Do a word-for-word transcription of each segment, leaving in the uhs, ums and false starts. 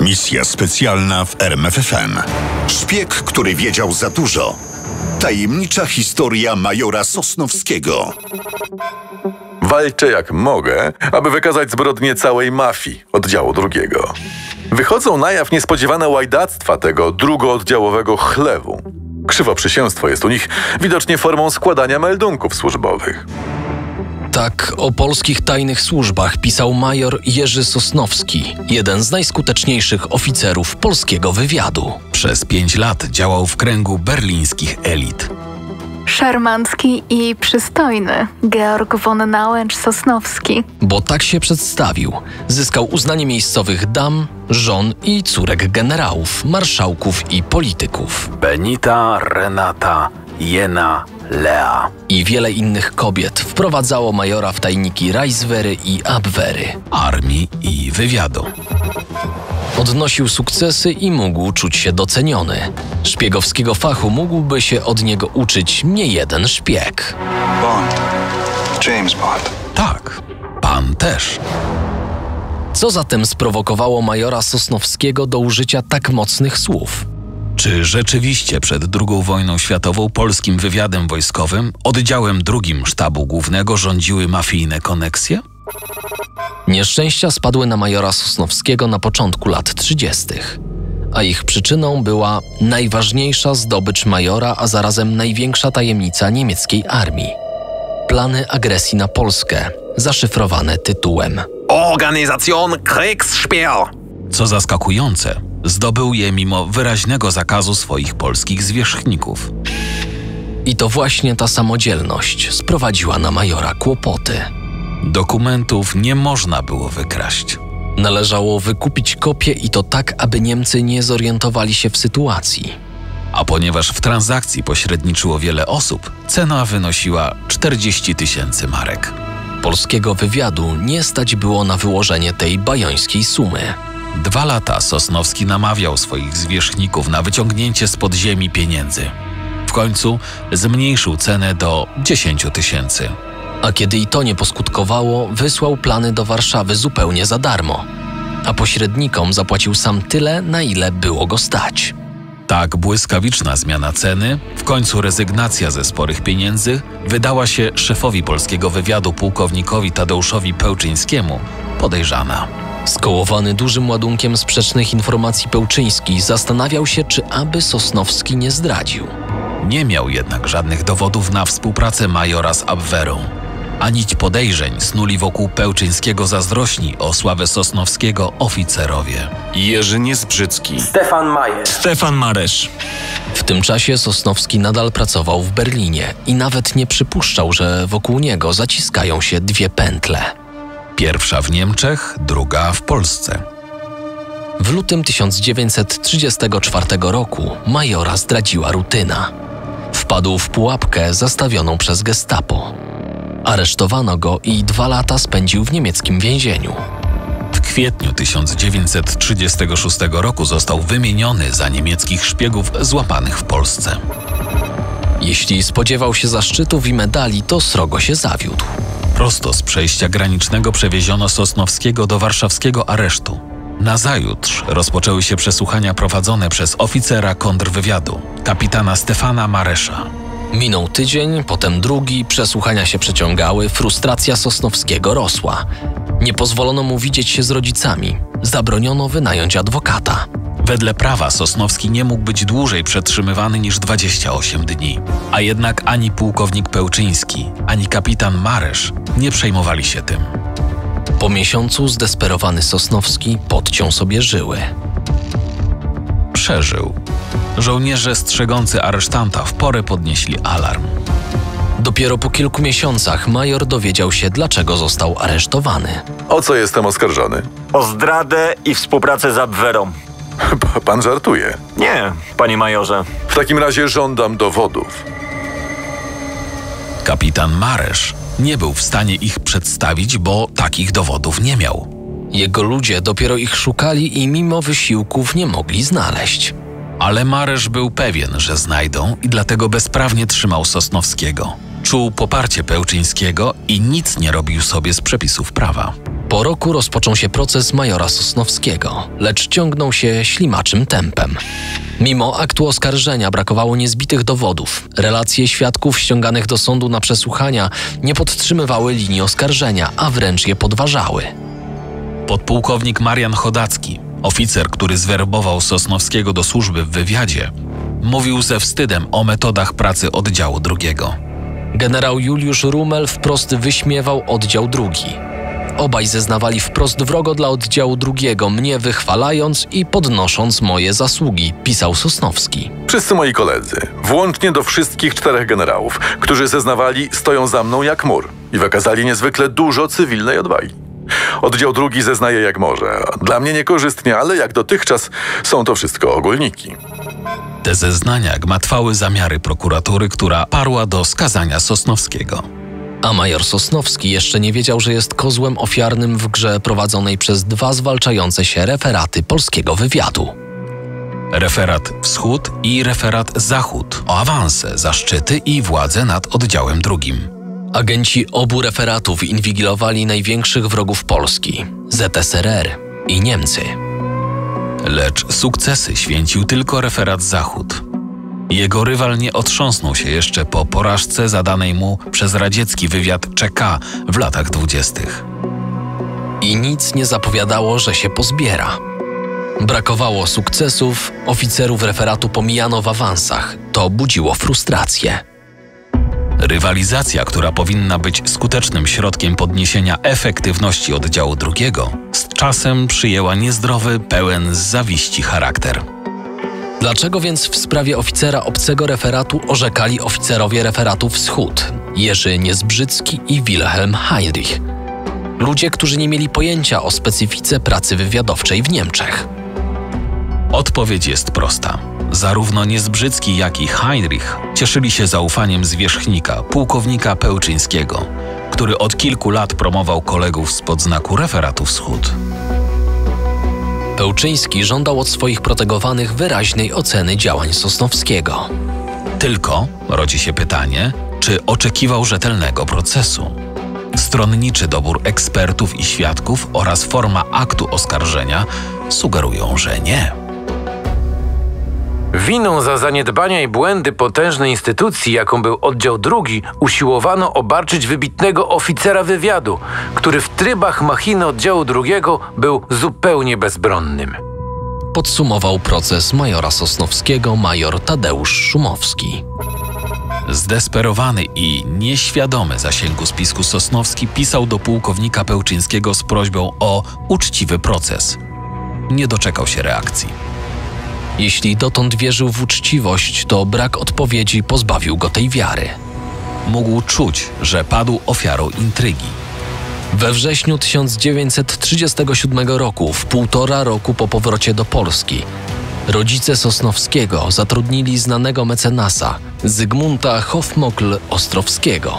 Misja specjalna w R M F F M. Szpieg, który wiedział za dużo. Tajemnicza historia majora Sosnowskiego. Walczę jak mogę, aby wykazać zbrodnię całej mafii oddziału drugiego. Wychodzą na jaw niespodziewane łajdactwa tego drugooddziałowego chlewu. Krzywoprzysięstwo jest u nich widocznie formą składania meldunków służbowych. Tak o polskich tajnych służbach pisał major Jerzy Sosnowski, jeden z najskuteczniejszych oficerów polskiego wywiadu. Przez pięć lat działał w kręgu berlińskich elit. Szarmancki i przystojny Georg von Nauensch-Sosnowski. Bo tak się przedstawił. Zyskał uznanie miejscowych dam, żon i córek generałów, marszałków i polityków. Benita, Renata, Jena, Lea I wiele innych kobiet wprowadzało majora w tajniki Reichswehry i Abwehry, armii i wywiadu. Odnosił sukcesy i mógł czuć się doceniony. Szpiegowskiego fachu mógłby się od niego uczyć niejeden szpieg. Bond. James Bond. Tak, pan też. Co zatem sprowokowało majora Sosnowskiego do użycia tak mocnych słów? Czy rzeczywiście przed drugą wojną światową polskim wywiadem wojskowym, oddziałem drugim sztabu głównego rządziły mafijne koneksje? Nieszczęścia spadły na majora Sosnowskiego na początku lat trzydziestych, a ich przyczyną była najważniejsza zdobycz majora, a zarazem największa tajemnica niemieckiej armii. Plany agresji na Polskę, zaszyfrowane tytułem Organisation Kriegsspeer. Co zaskakujące, zdobył je mimo wyraźnego zakazu swoich polskich zwierzchników. I to właśnie ta samodzielność sprowadziła na majora kłopoty. Dokumentów nie można było wykraść. Należało wykupić kopie i to tak, aby Niemcy nie zorientowali się w sytuacji. A ponieważ w transakcji pośredniczyło wiele osób, cena wynosiła czterdzieści tysięcy marek. Polskiego wywiadu nie stać było na wyłożenie tej bajońskiej sumy. Dwa lata Sosnowski namawiał swoich zwierzchników na wyciągnięcie z podziemi pieniędzy. W końcu zmniejszył cenę do dziesięciu tysięcy. A kiedy i to nie poskutkowało, wysłał plany do Warszawy zupełnie za darmo, a pośrednikom zapłacił sam tyle, na ile było go stać. Tak błyskawiczna zmiana ceny, w końcu rezygnacja ze sporych pieniędzy, wydała się szefowi polskiego wywiadu pułkownikowi Tadeuszowi Pełczyńskiemu podejrzana. Skołowany dużym ładunkiem sprzecznych informacji Pełczyński zastanawiał się, czy aby Sosnowski nie zdradził. Nie miał jednak żadnych dowodów na współpracę majora z Abwehrą. A nić podejrzeń snuli wokół Pełczyńskiego zazdrośni o sławę Sosnowskiego oficerowie. Jerzy Niezbrzycki. Stefan Majer. Stefan Maresz. W tym czasie Sosnowski nadal pracował w Berlinie i nawet nie przypuszczał, że wokół niego zaciskają się dwie pętle. Pierwsza w Niemczech, druga w Polsce. W lutym tysiąc dziewięćset trzydziestego czwartego roku majora zdradziła rutyna. Wpadł w pułapkę zastawioną przez gestapo. Aresztowano go i dwa lata spędził w niemieckim więzieniu. W kwietniu tysiąc dziewięćset trzydziestego szóstego roku został wymieniony za niemieckich szpiegów złapanych w Polsce. Jeśli spodziewał się zaszczytów i medali, to srogo się zawiódł. Prosto z przejścia granicznego przewieziono Sosnowskiego do warszawskiego aresztu. Nazajutrz rozpoczęły się przesłuchania prowadzone przez oficera kontrwywiadu, kapitana Stefana Maresza. Minął tydzień, potem drugi, przesłuchania się przeciągały, frustracja Sosnowskiego rosła. Nie pozwolono mu widzieć się z rodzicami, zabroniono wynająć adwokata. Wedle prawa Sosnowski nie mógł być dłużej przetrzymywany niż dwadzieścia osiem dni, a jednak ani pułkownik Pełczyński, ani kapitan Maresz nie przejmowali się tym. Po miesiącu zdesperowany Sosnowski podciął sobie żyły. Przeżył. Żołnierze strzegący aresztanta w porę podnieśli alarm. Dopiero po kilku miesiącach major dowiedział się, dlaczego został aresztowany. O co jestem oskarżony? O zdradę i współpracę z Abwehrą. P- Pan żartuje. Nie, panie majorze. W takim razie żądam dowodów. Kapitan Maresz nie był w stanie ich przedstawić, bo takich dowodów nie miał. Jego ludzie dopiero ich szukali i mimo wysiłków nie mogli znaleźć. Ale Maresz był pewien, że znajdą i dlatego bezprawnie trzymał Sosnowskiego. Czuł poparcie Pełczyńskiego i nic nie robił sobie z przepisów prawa. Po roku rozpoczął się proces majora Sosnowskiego, lecz ciągnął się ślimaczym tempem. Mimo aktu oskarżenia brakowało niezbitych dowodów. Relacje świadków ściąganych do sądu na przesłuchania nie podtrzymywały linii oskarżenia, a wręcz je podważały. Podpułkownik Marian Chodacki, oficer, który zwerbował Sosnowskiego do służby w wywiadzie, mówił ze wstydem o metodach pracy oddziału drugiego. Generał Juliusz Rumel wprost wyśmiewał oddział drugi. Obaj zeznawali wprost wrogo dla oddziału drugiego, mnie wychwalając i podnosząc moje zasługi, pisał Sosnowski. Wszyscy moi koledzy, włącznie do wszystkich czterech generałów, którzy zeznawali, stoją za mną jak mur i wykazali niezwykle dużo cywilnej odwagi. Oddział drugi zeznaje jak może. Dla mnie niekorzystnie, ale jak dotychczas są to wszystko ogólniki. Te zeznania gmatwały zamiary prokuratury, która parła do skazania Sosnowskiego. A major Sosnowski jeszcze nie wiedział, że jest kozłem ofiarnym w grze prowadzonej przez dwa zwalczające się referaty polskiego wywiadu. Referat Wschód i referat Zachód o awanse, zaszczyty i władzę nad oddziałem drugim. Agenci obu referatów inwigilowali największych wrogów Polski – Z S R R i Niemcy. Lecz sukcesy święcił tylko referat Zachód. Jego rywal nie otrząsnął się jeszcze po porażce zadanej mu przez radziecki wywiad Cze Ka w latach dwudziestych. I nic nie zapowiadało, że się pozbiera. Brakowało sukcesów, oficerów referatu pomijano w awansach. To budziło frustrację. Rywalizacja, która powinna być skutecznym środkiem podniesienia efektywności oddziału drugiego, z czasem przyjęła niezdrowy, pełen zawiści charakter. Dlaczego więc w sprawie oficera obcego referatu orzekali oficerowie referatu Wschód, Jerzy Niezbrzycki i Wilhelm Heinrich? Ludzie, którzy nie mieli pojęcia o specyfice pracy wywiadowczej w Niemczech. Odpowiedź jest prosta. Zarówno Niezbrzycki, jak i Heinrich cieszyli się zaufaniem zwierzchnika, pułkownika Pełczyńskiego, który od kilku lat promował kolegów spod znaku referatu Wschód. Pełczyński żądał od swoich protegowanych wyraźnej oceny działań Sosnowskiego. Tylko rodzi się pytanie, czy oczekiwał rzetelnego procesu. Stronniczy dobór ekspertów i świadków oraz forma aktu oskarżenia sugerują, że nie. Winą za zaniedbania i błędy potężnej instytucji, jaką był oddział drugi, usiłowano obarczyć wybitnego oficera wywiadu, który w trybach machiny oddziału drugiego był zupełnie bezbronnym. Podsumował proces majora Sosnowskiego major Tadeusz Szumowski. Zdesperowany i nieświadomy zasięgu spisku Sosnowski pisał do pułkownika Pełczyńskiego z prośbą o uczciwy proces. Nie doczekał się reakcji. Jeśli dotąd wierzył w uczciwość, to brak odpowiedzi pozbawił go tej wiary. Mógł czuć, że padł ofiarą intrygi. We wrześniu tysiąc dziewięćset trzydziestego siódmego roku, w półtora roku po powrocie do Polski, rodzice Sosnowskiego zatrudnili znanego mecenasa Zygmunta Hofmokl-Ostrowskiego.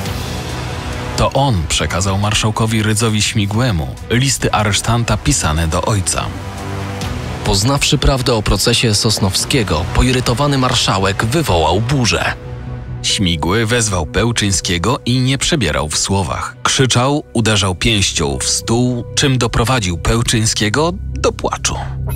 To on przekazał marszałkowi Rydzowi Śmigłemu listy aresztanta pisane do ojca. Poznawszy prawdę o procesie Sosnowskiego, poirytowany marszałek wywołał burzę. Śmigły wezwał Pełczyńskiego i nie przebierał w słowach. Krzyczał, uderzał pięścią w stół, czym doprowadził Pełczyńskiego do płaczu.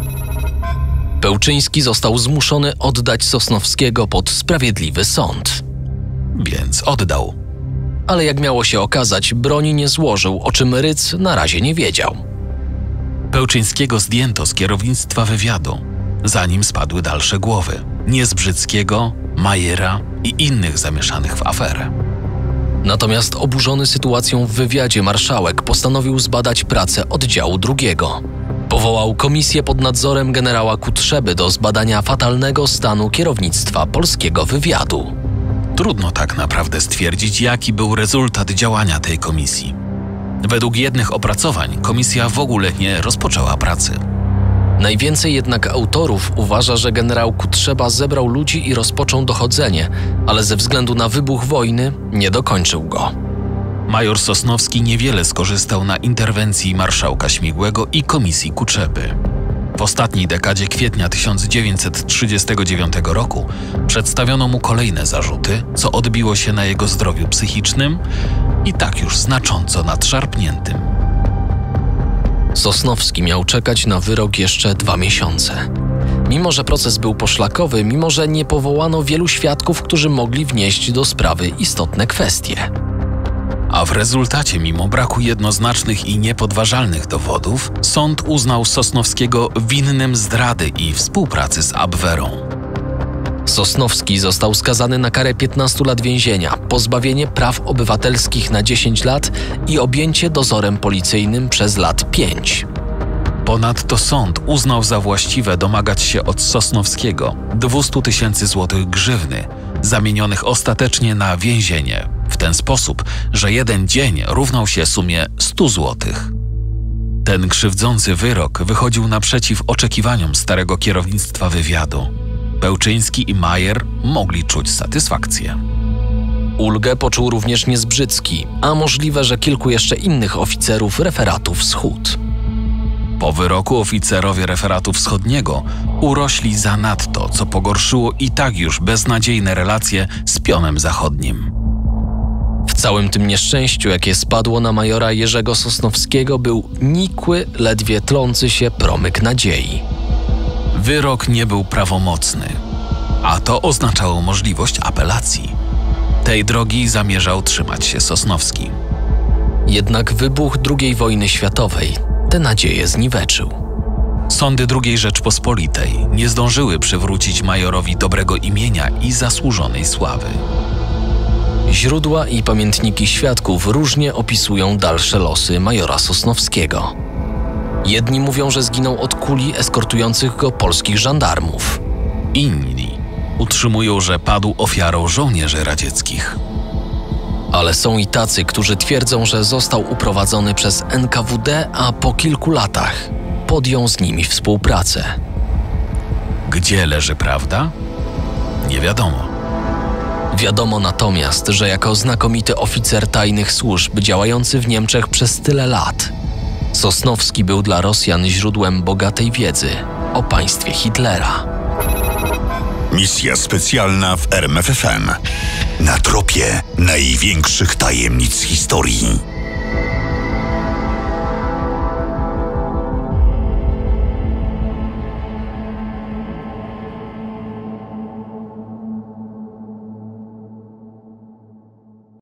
Pełczyński został zmuszony oddać Sosnowskiego pod sprawiedliwy sąd. Więc oddał. Ale jak miało się okazać, broni nie złożył, o czym Rydz na razie nie wiedział. Pełczyńskiego zdjęto z kierownictwa wywiadu, zanim spadły dalsze głowy Niezbrzyckiego, Majera i innych zamieszanych w aferę. Natomiast oburzony sytuacją w wywiadzie marszałek postanowił zbadać pracę oddziału drugiego. Powołał komisję pod nadzorem generała Kutrzeby do zbadania fatalnego stanu kierownictwa polskiego wywiadu. Trudno tak naprawdę stwierdzić, jaki był rezultat działania tej komisji. Według jednych opracowań komisja w ogóle nie rozpoczęła pracy. Najwięcej jednak autorów uważa, że generał Kutrzeba zebrał ludzi i rozpoczął dochodzenie, ale ze względu na wybuch wojny nie dokończył go. Major Sosnowski niewiele skorzystał na interwencji marszałka Śmigłego i komisji Kutrzeby. W ostatniej dekadzie kwietnia tysiąc dziewięćset trzydziestego dziewiątego roku przedstawiono mu kolejne zarzuty, co odbiło się na jego zdrowiu psychicznym i tak już znacząco nadszarpniętym. Sosnowski miał czekać na wyrok jeszcze dwa miesiące. Mimo że proces był poszlakowy, mimo że nie powołano wielu świadków, którzy mogli wnieść do sprawy istotne kwestie. A w rezultacie, mimo braku jednoznacznych i niepodważalnych dowodów, sąd uznał Sosnowskiego winnym zdrady i współpracy z Abwehrą. Sosnowski został skazany na karę piętnastu lat więzienia, pozbawienie praw obywatelskich na dziesięć lat i objęcie dozorem policyjnym przez lat pięć. Ponadto sąd uznał za właściwe domagać się od Sosnowskiego dwieście tysięcy złotych grzywny, zamienionych ostatecznie na więzienie, w ten sposób, że jeden dzień równał się sumie stu złotych. Ten krzywdzący wyrok wychodził naprzeciw oczekiwaniom starego kierownictwa wywiadu. Bełczyński i Majer mogli czuć satysfakcję. Ulgę poczuł również Niezbrzycki, a możliwe, że kilku jeszcze innych oficerów referatu Wschód. Po wyroku oficerowie referatu wschodniego urośli zanadto, co pogorszyło i tak już beznadziejne relacje z pionem zachodnim. W całym tym nieszczęściu, jakie spadło na majora Jerzego Sosnowskiego, był nikły, ledwie tlący się promyk nadziei. Wyrok nie był prawomocny, a to oznaczało możliwość apelacji. Tej drogi zamierzał trzymać się Sosnowski. Jednak wybuch drugiej wojny światowej te nadzieje zniweczył. Sądy drugiej Rzeczpospolitej nie zdążyły przywrócić majorowi dobrego imienia i zasłużonej sławy. Źródła i pamiętniki świadków różnie opisują dalsze losy majora Sosnowskiego. Jedni mówią, że zginął od kuli eskortujących go polskich żandarmów. Inni utrzymują, że padł ofiarą żołnierzy radzieckich. Ale są i tacy, którzy twierdzą, że został uprowadzony przez N K W D, a po kilku latach podjął z nimi współpracę. Gdzie leży prawda? Nie wiadomo. Wiadomo natomiast, że jako znakomity oficer tajnych służb działający w Niemczech przez tyle lat, Sosnowski był dla Rosjan źródłem bogatej wiedzy o państwie Hitlera. Misja specjalna w R M F F M. Na tropie największych tajemnic historii.